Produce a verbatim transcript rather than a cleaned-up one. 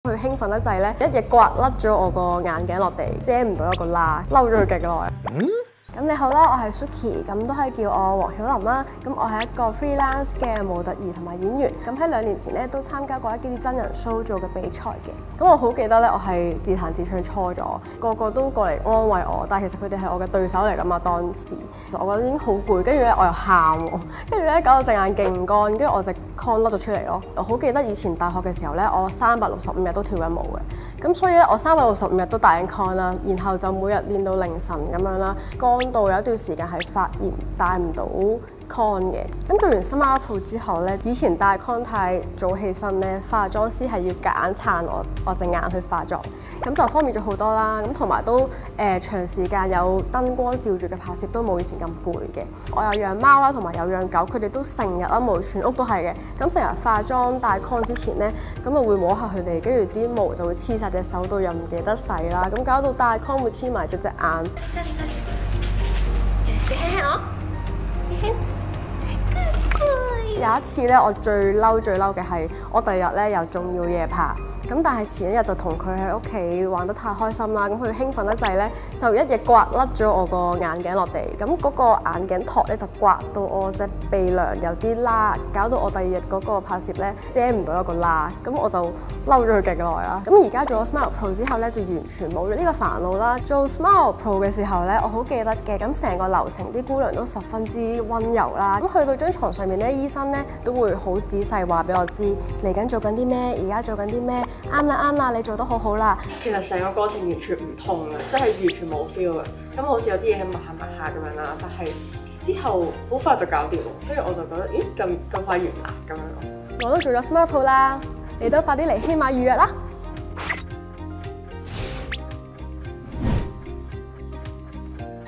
佢興奮得滯咧，一嘢刮甩咗我個眼鏡落地，遮唔到一個啦，嬲咗佢極耐。嗯咁你好啦，我係 Suki， 咁都可以叫我黃曉琳啦。咁我係一個 freelance 嘅模特兒同埋演員。咁喺兩年前咧都參加過一啲真人 show 做嘅比賽嘅。咁我好記得咧，我係自彈自唱錯咗，個個都過嚟安慰我，但係其實佢哋係我嘅對手嚟㗎嘛。當時我覺得已經好攰，跟住咧我又喊喎，跟住咧搞到隻眼勁乾，跟住我隻 con 甩咗出嚟咯。我好記得以前大學嘅時候咧，我三百六十五日都跳緊舞嘅。咁所以咧，我三百六十五日都戴緊 con 啦，然後就每日練到凌晨咁樣啦。乾到有一段時間係發炎，戴唔到 con 嘅。咁做完 Smile Pro 之後咧，以前戴 con 太早起身咧，化妝師係要夾硬撐我我隻眼去化妝，咁就方便咗好多啦。咁同埋都誒、呃、長時間有燈光照住嘅拍攝都冇以前咁攰嘅。我有養貓啦，同埋有養狗，佢哋都成日啊，無全屋都係嘅。咁成日化妝戴 con 之前咧，咁啊會摸下佢哋，跟住啲毛就會黐晒隻手度，又唔記得洗啦。咁搞到戴 con 會黐埋咗隻眼。你輕輕我，你輕。有一次咧，我最嬲最嬲嘅係，我第二日咧有仲要嘢拍。咁但係前一日就同佢喺屋企玩得太開心啦，咁佢興奮得滯咧，就一嘢刮甩咗我個眼鏡落地，咁嗰個眼鏡托咧就刮到我隻鼻梁有啲啦，搞到我第二日嗰個拍攝咧遮唔到一個啦，咁我就嬲咗佢極耐啦。咁而家做咗 Smile Pro 之後咧，就完全冇咗呢個煩惱啦。做 Smile Pro 嘅時候咧，我好記得嘅，咁成個流程啲姑娘都十分之溫柔啦。咁去到張床上面咧，醫生咧都會好仔細話俾我知嚟緊做緊啲咩，而家做緊啲咩。啱啦啱啦，你做得好好啦。其實成個過程完全唔痛嘅，真係完全冇 feel 嘅。咁好似有啲嘢喺抹下抹下咁樣啦，但係之後好快就搞掂喎。跟住我就覺得，咦咁咁快完啦咁樣咯。我都做咗 Smile Pro 啦，你都快啲嚟希瑪預約啦。